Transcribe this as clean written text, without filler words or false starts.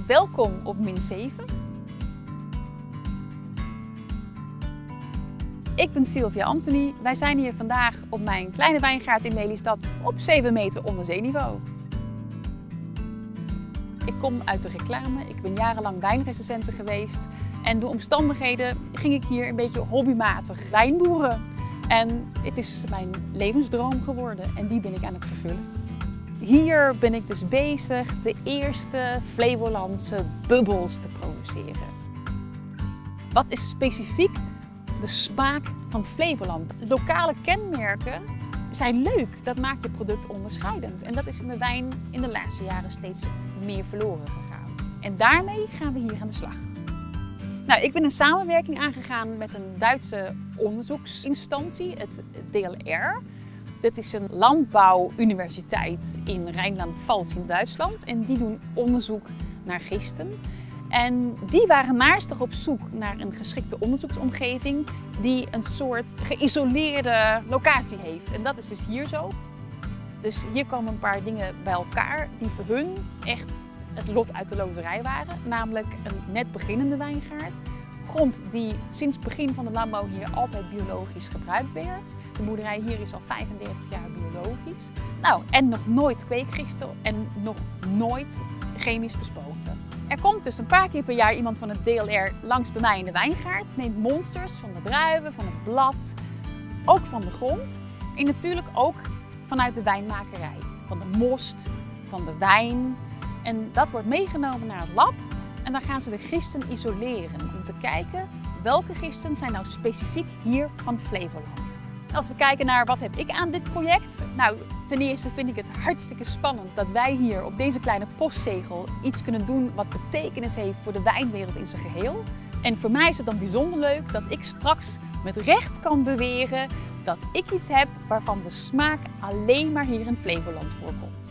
welkom op min 7. Ik ben Sylvia Anthony. Wij zijn hier vandaag op mijn kleine wijngaard in Lelystad op 7 meter onder zeeniveau. Ik kom uit de reclame. Ik ben jarenlang wijnrecensente geweest. En door omstandigheden ging ik hier een beetje hobbymatig wijnboeren. En het is mijn levensdroom geworden en die ben ik aan het vervullen. Hier ben ik dus bezig de eerste Flevolandse bubbels te produceren. Wat is specifiek de smaak van Flevoland? Lokale kenmerken zijn leuk, dat maakt je product onderscheidend. En dat is in de wijn in de laatste jaren steeds meer verloren gegaan. En daarmee gaan we hier aan de slag. Nou, ik ben een samenwerking aangegaan met een Duitse onderzoeksinstantie, het DLR. Dit is een landbouwuniversiteit in Rijnland-Pfalz in Duitsland. En die doen onderzoek naar gisten. En die waren naastig op zoek naar een geschikte onderzoeksomgeving die een soort geïsoleerde locatie heeft. En dat is dus hier zo. Dus hier komen een paar dingen bij elkaar die voor hun echt het lot uit de loterij waren. Namelijk een net beginnende wijngaard. Grond die sinds het begin van de landbouw hier altijd biologisch gebruikt werd. De boerderij hier is al 35 jaar biologisch. Nou, en nog nooit kweekgisten en nog nooit chemisch bespoten. Er komt dus een paar keer per jaar iemand van het DLR langs bij mij in de wijngaard. Neemt monsters van de druiven, van het blad, ook van de grond. En natuurlijk ook vanuit de wijnmakerij. Van de most, van de wijn. En dat wordt meegenomen naar het lab. En dan gaan ze de gisten isoleren om te kijken welke gisten zijn nou specifiek hier van Flevoland. Als we kijken naar wat heb ik aan dit project. Nou, ten eerste vind ik het hartstikke spannend dat wij hier op deze kleine postzegel iets kunnen doen wat betekenis heeft voor de wijnwereld in zijn geheel. En voor mij is het dan bijzonder leuk dat ik straks met recht kan beweren dat ik iets heb waarvan de smaak alleen maar hier in Flevoland voorkomt.